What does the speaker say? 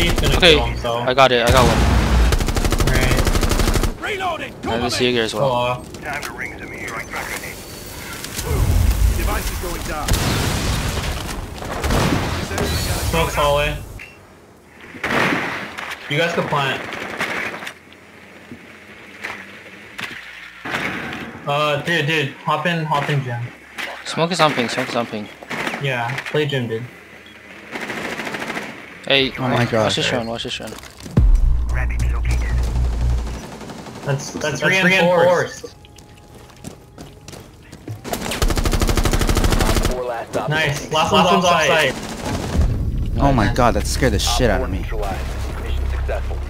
he's gonna kill himself. I got it. I got one. Right. Reloading. I have this Jaeger as well. Time to ring some ears. Device is going down. Smoke's hallway. You guys can plant. Dude, hop in, Jim. Smoke is on ping. Smoke is on ping. Yeah, play Jim, dude. Hey, Oh my god. Watch this run. Watch this run. That's reinforced. Nice. Last one's off site. Oh my god, that scared the shit out of me. Mission successful.